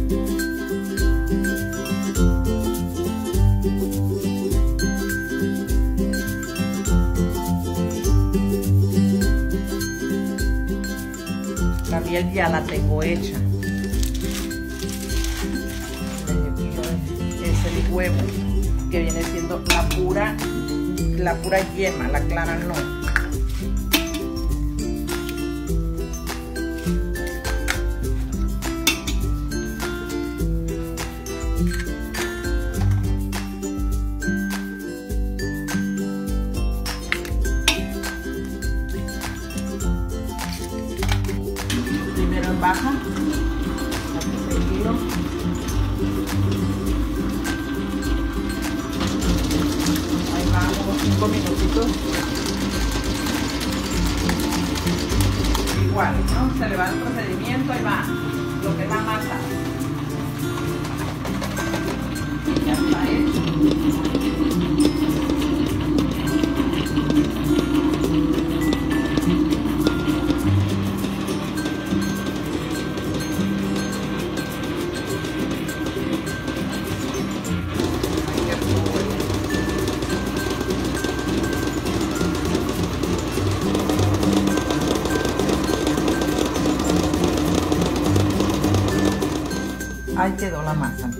La miel ya la tengo hecha. Es el huevo, que viene siendo la pura yema, la clara no. Primero en baja, seguido. Ahí va, unos 5 minutitos. Igual, ¿no? Se le va el procedimiento, ahí va lo que es la masa. Ya está hecho. Ahí quedó la masa.